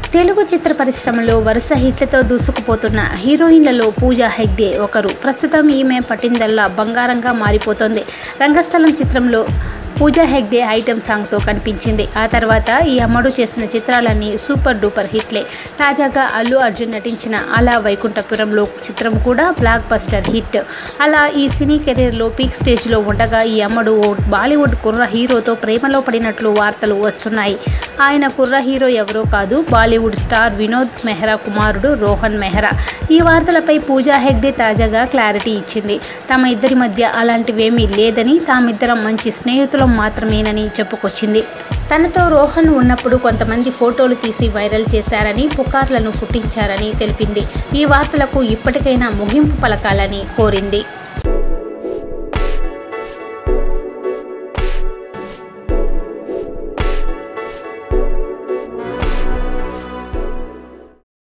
తెలుగు చిత్ర పరిశ్రమలో వరుస హిట్లతో దూసుకుపోతున్న హీరోయిన్లలో పూజా హెగ్డే ఒకరు. ప్రస్తుతం ఈమె పట్టిందల్లా బంగారంగా మారిపోతోంది. రంగస్థలం చిత్రంలో పూజా హెగ్డే ఐటెం సాంగ్తో కనిపించింది. ఆ తర్వాత ఈ అమ్మడు చేసిన చిత్రాలన్నీ సూపర్ డూపర్ హిట్లే. తాజాగా అల్లు అర్జున్ నటించిన అలా వైకుంఠపురంలో చిత్రం కూడా బ్లాక్ బస్టర్ హిట్. అలా ఈ సినీ కెరీర్లో పీక్ స్టేజ్లో ఉండగా ఈ అమ్మడు ఓ బాలీవుడ్ కుర్ర హీరోతో ప్రేమలో పడినట్లు వార్తలు వస్తున్నాయి. ఆయన కుర్ర హీరో ఎవరో కాదు, బాలీవుడ్ స్టార్ వినోద్ మెహ్రా కుమారుడు రోహన్ మెహ్రా. ఈ వార్తలపై పూజా హెగ్డే తాజాగా క్లారిటీ ఇచ్చింది. తమ ఇద్దరి మధ్య అలాంటివేమీ లేదని, తామిద్దరం మంచి స్నేహితులం మాత్రమేనని చెప్పుకొచ్చింది. తనతో రోహన్ ఉన్నప్పుడు కొంతమంది ఫోటోలు తీసి వైరల్ చేశారని, పుకార్లను పుట్టించారని తెలిపింది. ఈ వార్తలకు ఇప్పటికైనా ముగింపు పలకాలని కోరింది.